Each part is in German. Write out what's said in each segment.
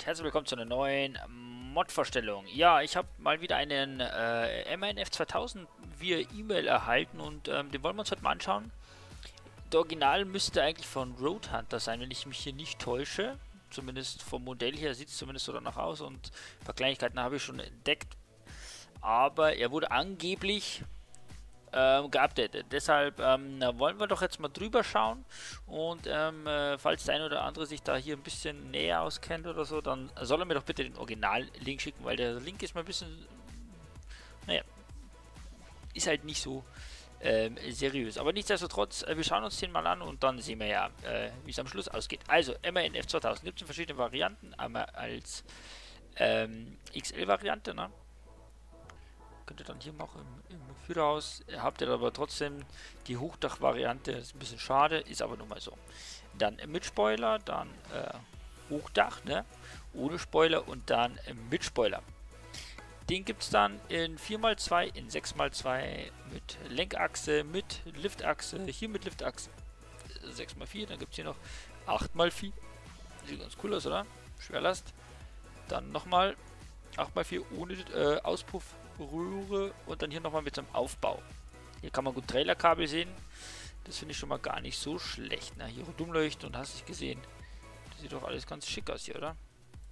und herzlich willkommen zu einer neuen Mod-Vorstellung. Ja, ich habe mal wieder einen MANF 2000 via E-Mail erhalten und den wollen wir uns heute mal anschauen. Der Original müsste eigentlich von Roadhunter sein, wenn ich mich hier nicht täusche. Zumindest vom Modell her sieht es zumindest so danach aus und ein paar Kleinigkeiten habe ich schon entdeckt. Aber er wurde angeblich geupdatet. Deshalb wollen wir doch jetzt mal drüber schauen und falls der eine oder andere sich da hier ein bisschen näher auskennt oder so, dann soll er mir doch bitte den Original-Link schicken, weil der Link ist mal ein bisschen, naja, ist halt nicht so seriös. Aber nichtsdestotrotz, wir schauen uns den mal an und dann sehen wir ja, wie es am Schluss ausgeht. Also, MANF 2000 gibt es in verschiedenen Varianten, einmal als XL-Variante, ne? Könnt ihr dann hier noch im Führerhaus, habt ihr aber trotzdem die Hochdach-Variante, das ist ein bisschen schade, ist aber nun mal so. Dann mit Spoiler, dann Hochdach, ne? Ohne Spoiler und dann mit Spoiler. Den gibt es dann in 4x2, in 6x2 mit Lenkachse, mit Liftachse, hier mit Liftachse 6x4, dann gibt es hier noch 8x4, sieht ganz cool aus, oder? Schwerlast. Dann nochmal 8x4 ohne Auspuffröhre und dann hier nochmal mit so einem Aufbau. Hier kann man gut Trailerkabel sehen. Das finde ich schon mal gar nicht so schlecht. Na, hier Rundumleuchten und hast dich gesehen. Das sieht doch alles ganz schick aus hier, oder?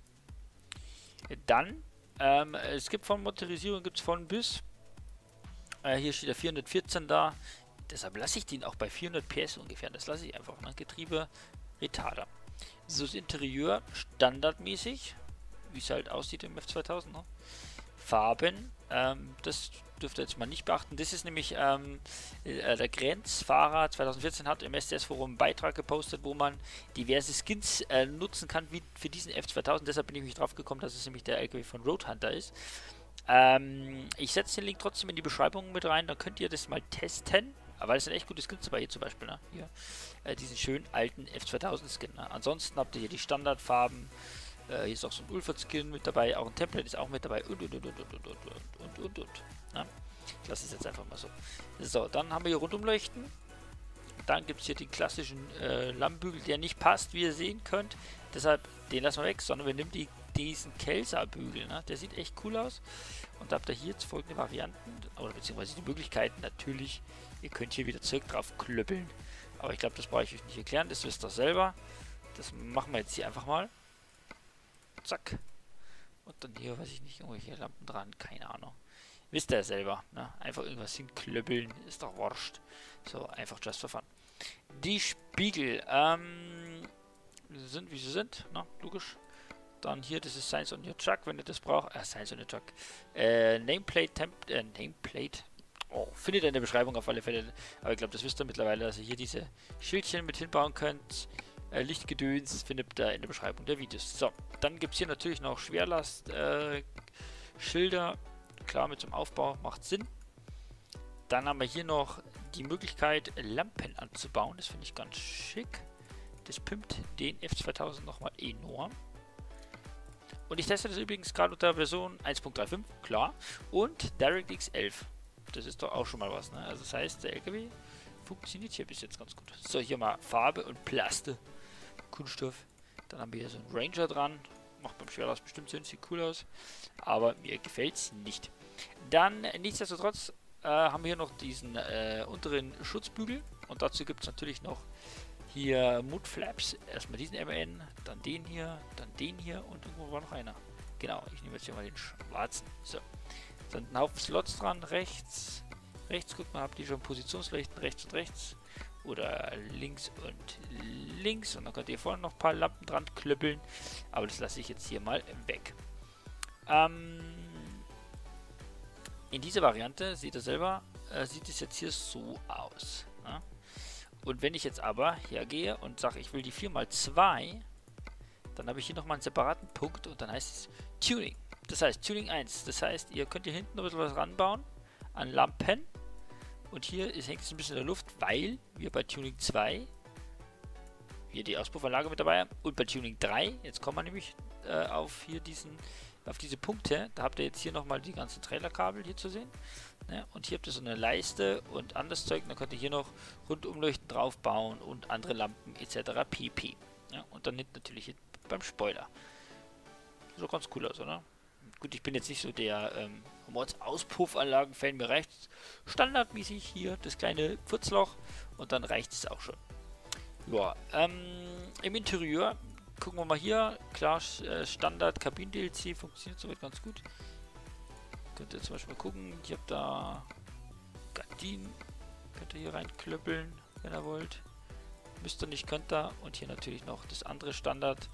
Dann, es gibt von Motorisierung, gibt es von bis. Hier steht der 414 da. Deshalb lasse ich den auch bei 400 PS ungefähr. Das lasse ich einfach. Ne? Getriebe, Retarder. So das Interieur standardmäßig, wie es halt aussieht im F2000. Ne? Farben, das dürft ihr jetzt mal nicht beachten. Das ist nämlich der Grenzfahrer 2014 hat im SDS-Forum einen Beitrag gepostet, wo man diverse Skins nutzen kann wie für diesen F2000. Deshalb bin ich mich drauf gekommen, dass es nämlich der LKW von Roadhunter ist. Ich setze den Link trotzdem in die Beschreibung mit rein, dann könnt ihr das mal testen. Aber es sind echt gute Skins dabei, hier zum Beispiel, ne? Hier, diesen schönen alten F2000 Skin. Ne? Ansonsten habt ihr hier die Standardfarben. Hier ist auch so ein Ulfert-Skin mit dabei, auch ein Template ist auch mit dabei und. Ja? Ich lasse es jetzt einfach mal so. So, dann haben wir hier Rundumleuchten. Dann gibt es hier den klassischen Lammbügel, der nicht passt, wie ihr sehen könnt. Deshalb, den lassen wir weg, sondern wir nehmen diesen Kelsa-Bügel. Ne? Der sieht echt cool aus. Und da habt ihr hier jetzt folgende Varianten, oder beziehungsweise die Möglichkeiten natürlich. Ihr könnt hier wieder Zeug drauf klöppeln. Aber ich glaube, das brauche ich euch nicht erklären, das wisst ihr selber. Das machen wir jetzt hier einfach mal. Zack. Und dann hier, weiß ich nicht, irgendwelche Lampen dran, keine Ahnung. Wisst ihr ja selber, ne? Einfach irgendwas hinklöppeln, ist doch wurscht. So, einfach just for fun. Die Spiegel, sind wie sie sind, ne? Logisch. Dann hier, das ist Science on your Truck, wenn ihr das braucht. Science on your Truck. Nameplate, Nameplate. Oh, findet ihr in der Beschreibung auf alle Fälle. Aber ich glaube, das wisst ihr mittlerweile, dass ihr hier diese Schildchen mit hinbauen könnt. Lichtgedöns findet ihr in der Beschreibung der Videos. So, dann gibt es hier natürlich noch Schwerlast, Schilder. Klar, mit zum Aufbau macht Sinn. Dann haben wir hier noch die Möglichkeit, Lampen anzubauen. Das finde ich ganz schick. Das pimpt den F2000 nochmal enorm. Und ich teste das übrigens gerade unter Version 1.35, klar. Und DirectX 11. Das ist doch auch schon mal was, ne? Also das heißt, der LKW funktioniert hier bis jetzt ganz gut. So, hier mal Farbe und Plaste. Kunststoff. Dann haben wir hier so einen Ranger dran. Macht beim Schwerlast bestimmt Sinn, sieht cool aus. Aber mir gefällt es nicht. Dann, nichtsdestotrotz, haben wir hier noch diesen unteren Schutzbügel. Und dazu gibt es natürlich noch hier Mudflaps. Erstmal diesen MAN, dann den hier und irgendwo war noch einer. Genau, ich nehme jetzt hier mal den schwarzen. So. Dann ein Haufen Slots dran, rechts. Rechts, guckt mal, habt ihr schon Positionsleuchten rechts und rechts. Oder links und links. Und dann könnt ihr vorne noch ein paar Lampen dran klöppeln. Aber das lasse ich jetzt hier mal weg. In dieser Variante, seht ihr selber, sieht es jetzt hier so aus. Ne? Und wenn ich jetzt aber hergehe und sage, ich will die 4x2, dann habe ich hier nochmal einen separaten Punkt und dann heißt es Tuning. Das heißt Tuning 1. Das heißt, ihr könnt hier hinten noch ein bisschen was ranbauen an Lampen. Und hier hängt es ein bisschen in der Luft, weil wir bei Tuning 2 hier die Auspuffanlage mit dabei haben. Und bei Tuning 3, jetzt kommen wir nämlich auf diese Punkte. Da habt ihr jetzt hier nochmal die ganzen Trailerkabel hier zu sehen. Ne? Und hier habt ihr so eine Leiste und anderes Zeug. Dann könnt ihr hier noch Rundumleuchten drauf bauen und andere Lampen etc. pp. Ja? Und dann hinten natürlich beim Spoiler. Sieht doch ganz cool aus, oder? Gut, ich bin jetzt nicht so der Mods-Auspuffanlagen-Fan. Mir reicht standardmäßig hier das kleine Furzloch und dann reicht es auch schon. Ja, im Interieur gucken wir mal hier. Klar, Standard Kabinen-DLC funktioniert soweit ganz gut. Könnt ihr zum Beispiel mal gucken. Ich habe da Gardinen. Könnt ihr hier reinklöppeln, wenn ihr wollt. Müsst ihr nicht, könnt ihr. Und hier natürlich noch das andere Standard.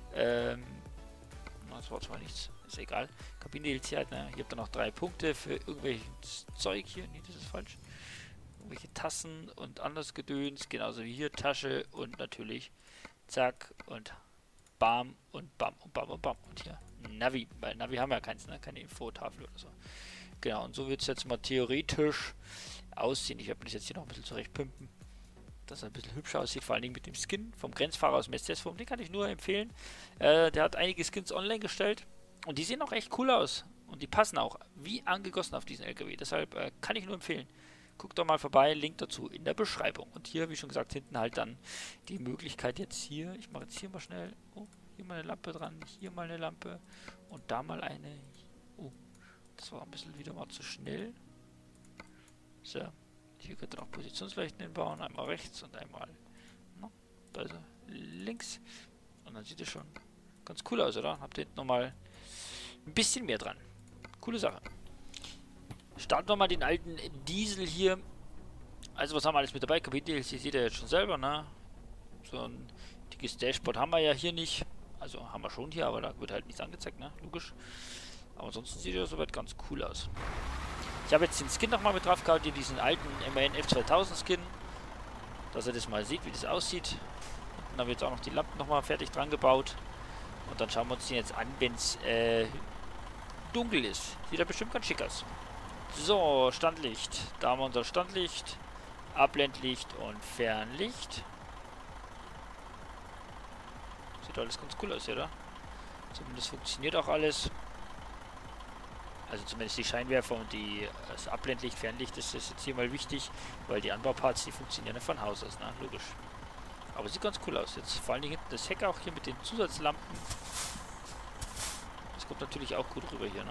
Das war zwar nichts, ist egal. Kabinen-DLC halt, ne? Hier habt ihr noch 3 Punkte für irgendwelches Zeug hier. Nee, das ist falsch. Irgendwelche Tassen und anderes Gedöns. Genauso wie hier Tasche und natürlich zack und bam und bam und bam und bam. Und hier Navi, weil Navi haben wir ja keins, ne? Keine Infotafel oder so. Genau, und so wird es jetzt mal theoretisch aussehen. Ich werde mir das jetzt hier noch ein bisschen zurecht pimpen, dass er ein bisschen hübscher aussieht, vor allen Dingen mit dem Skin vom Grenzfahrer aus dem STS-Forum. Den kann ich nur empfehlen. Der hat einige Skins online gestellt und die sehen auch echt cool aus. Und die passen auch wie angegossen auf diesen LKW. Deshalb kann ich nur empfehlen. Guckt doch mal vorbei, Link dazu in der Beschreibung. Und hier, wie schon gesagt, hinten halt dann die Möglichkeit jetzt hier. Ich mache jetzt hier mal schnell. Oh, hier mal eine Lampe dran, hier mal eine Lampe und da mal eine. Oh, das war ein bisschen wieder mal zu schnell. So. Hier könnt ihr noch Positionsleuchten hinbauen, einmal rechts und einmal also links. Und dann sieht es schon ganz cool aus, oder? Habt ihr hinten nochmal ein bisschen mehr dran. Coole Sache. Starten wir mal den alten Diesel hier. Also was haben wir alles mit dabei? Kabinen-DLC seht ihr jetzt schon selber, ne? So ein dickes Dashboard haben wir ja hier nicht. Also haben wir schon hier, aber da wird halt nichts angezeigt, ne? Logisch. Aber ansonsten sieht er soweit ganz cool aus. Ich habe jetzt den Skin nochmal mit drauf gehabt, hier diesen alten MAN F2000 Skin, dass ihr das mal seht, wie das aussieht. Dann haben wir jetzt auch noch die Lampen nochmal fertig dran gebaut. Und dann schauen wir uns den jetzt an, wenn es dunkel ist. Sieht er bestimmt ganz schick aus. So, Standlicht. Da haben wir unser Standlicht, Abblendlicht und Fernlicht. Sieht alles ganz cool aus, oder? Zumindest funktioniert auch alles. Also zumindest die Scheinwerfer und das Abblendlicht, Fernlicht ist jetzt hier mal wichtig, weil die Anbauparts, die funktionieren ja von Haus aus, ne? Logisch. Aber sieht ganz cool aus. Jetzt vor allem hinten das Heck auch hier mit den Zusatzlampen. Das kommt natürlich auch gut rüber hier, ne?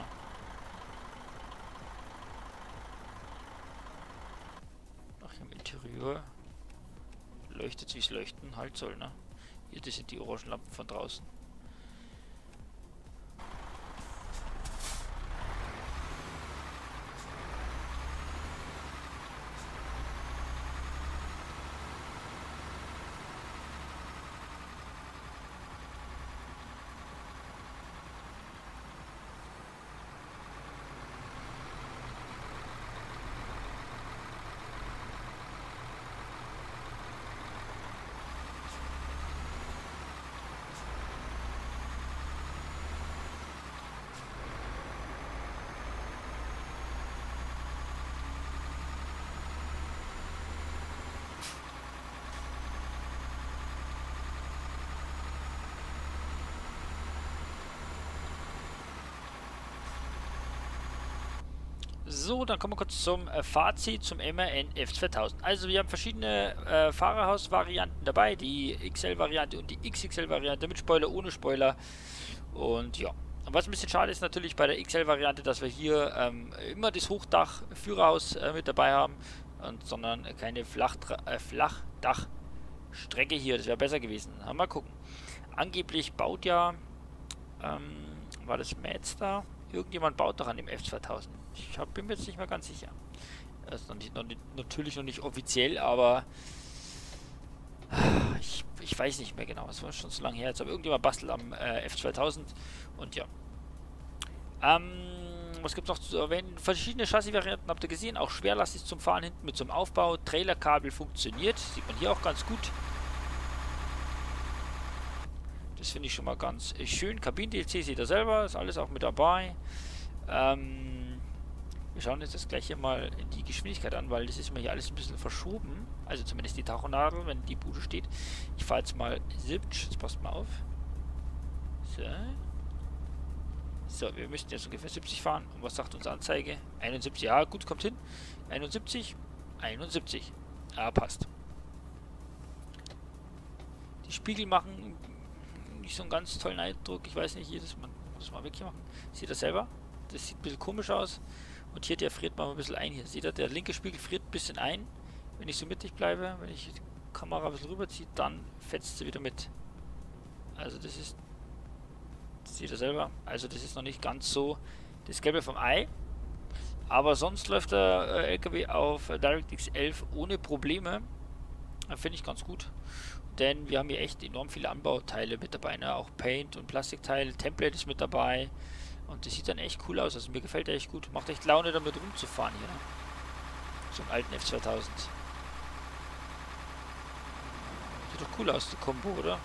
Ach, im Interieur leuchtet wie es leuchten halt soll, ne? Hier, das sind die orangen Lampen von draußen. So, dann kommen wir kurz zum Fazit zum MAN F2000. Also wir haben verschiedene Fahrerhaus-Varianten dabei, die XL-Variante und die XXL-Variante mit Spoiler, ohne Spoiler. Und ja, was ein bisschen schade ist natürlich bei der XL-Variante, dass wir hier immer das Hochdach-Führerhaus mit dabei haben, sondern keine Flachdachstrecke hier. Das wäre besser gewesen. Mal gucken. Angeblich baut ja, war das Mazda? Irgendjemand baut doch an dem F2000. Ich bin mir jetzt nicht mehr ganz sicher. Das ist natürlich noch nicht offiziell, aber ich weiß nicht mehr genau. Es war schon so lange her. Jetzt aber irgendjemand bastelt am F2000 und ja. Was gibt es noch zu erwähnen? Verschiedene Chassis-Varianten habt ihr gesehen. Auch schwerlastig zum Fahren hinten mit so einem Aufbau. Trailerkabel funktioniert. Sieht man hier auch ganz gut. Das finde ich schon mal ganz schön. Kabinen-DLC seht ihr selber. Ist alles auch mit dabei. Wir schauen uns das gleich hier mal in die Geschwindigkeit an, weil das ist mir hier alles ein bisschen verschoben. Also zumindest die Tachonadel, wenn die Bude steht. Ich fahre jetzt mal 70. Jetzt passt mal auf. So. So, wir müssten jetzt ungefähr 70 fahren. Und was sagt unsere Anzeige? 71. Ja, gut, kommt hin. 71. 71. Ja, passt. Die Spiegel machen nicht so einen ganz tollen Eindruck. Ich weiß nicht, muss man wirklich machen. Seht ihr selber? Das sieht ein bisschen komisch aus. Und hier, der friert mal ein bisschen ein. Hier seht ihr, der linke Spiegel friert ein bisschen ein. Wenn ich so mittig bleibe, wenn ich die Kamera ein bisschen rüberziehe, dann fetzt sie wieder mit. Also das ist, das seht ihr selber, also das ist noch nicht ganz so das Gelbe vom Ei. Aber sonst läuft der LKW auf DirectX 11 ohne Probleme. Finde ich ganz gut. Denn wir haben hier echt enorm viele Anbauteile mit dabei, ne? Auch Paint und Plastikteile, Template ist mit dabei. Und das sieht dann echt cool aus. Also mir gefällt der echt gut. Macht echt Laune damit rumzufahren hier, ne? So einen alten F2000. Sieht doch cool aus, die Kombo, oder?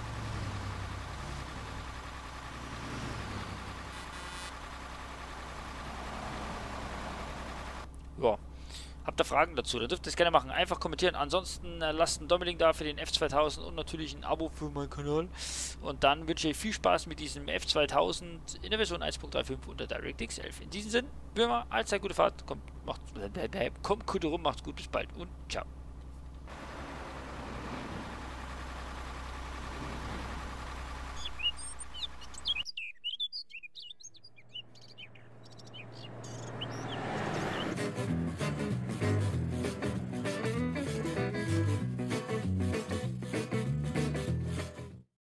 Ja. Habt ihr Fragen dazu? Dann dürft ihr es gerne machen. Einfach kommentieren. Ansonsten lasst einen Daumen da für den F2000 und natürlich ein Abo für meinen Kanal. Und dann wünsche ich viel Spaß mit diesem F2000 in der Version 1.35 unter DirectX 11. In diesem Sinn, wie immer, allzeit gute Fahrt. Kommt gut rum, macht's gut, bis bald und ciao.